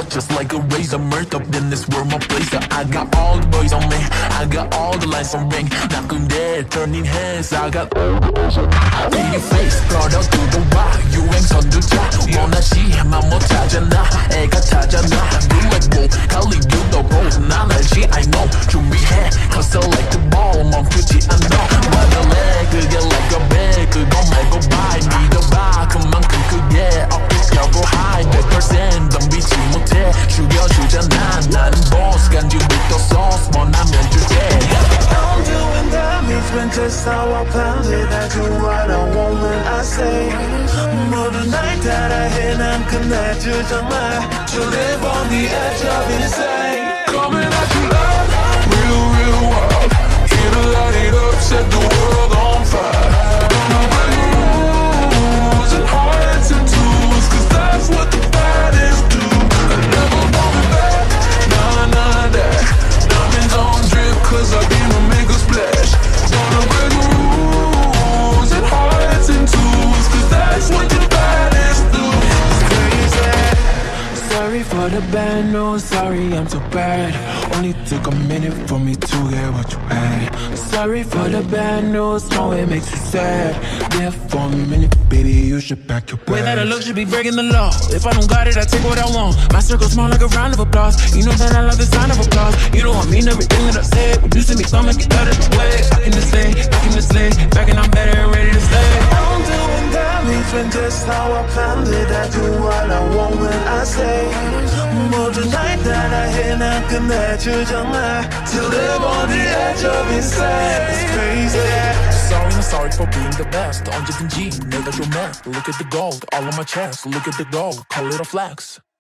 cut just like a razor. Murked up in this world, my place. I got all the boys on me, I got all the lights on ring. Not good there, turning heads. I got pretty face, 걸어 들어와 유행 선두자. 원하지만 못 찾아나, 애가 찾아나. Do like whoa, 갈리 you know bro. 난 알지 I know. 준비해, cause I like the ball. 멈추지 않아. 와달래 그게 like a bag. 그거 말고 buy 믿어봐. 그만큼 크게 어깨 펴고 high 100% 덤비지 못해. 죽여주잖아 나는 boss. 간지부터 sauce 원하면 줄게. I'm doing damage when just how I planned it. I do what I want when I say. 모든 날 따라해 난 끝내주잖아. To live on the edge of insane. Coming at you loud, real wild. Here to light it up, set the world on fire. Gonna break rules and hearts and tools, cause that's what the baddest do. I never going back, nah that. Diamonds on drip, cause I be to make a splash. Gonna break rules and hearts and tools, cause that's what the baddest do. It's crazy. Sorry for the bad news, sorry I'm so bad. Only took a minute for me to get what you had. Sorry for the bad news, no it makes you sad. Yeah, for a minute, baby, you should pack your bags. Way that I look should be breaking the law. If I don't got it, I take what I want. My circle small like a round of applause. You know that I love the sound of applause. You know I mean everything that I said. When you see me coming, get out of the way. Back in the sleigh, back in the sleigh. Back and I'm better and ready to stay. I'm doing damage when just how I planned it. I do what I want when I say. 모든 날 따라해 난 끝내주잖아. To live on the edge of insane. It's crazy. Sorry, I'm sorry for being the best. 언제든지 내가 좀 해. Look at the gold all on my chest. Look at the gold, call it a flex.